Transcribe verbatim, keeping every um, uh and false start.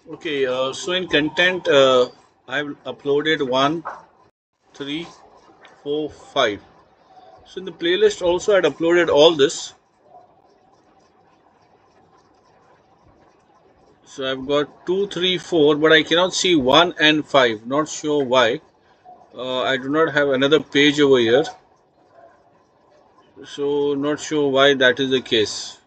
Okay, uh, so in content, uh, I've uploaded one, three, four, five. So in the playlist also I'd uploaded all this. So I've got two, three, four, but I cannot see one and five. Not sure why. Uh, I do not have another page over here. So not sure why that is the case.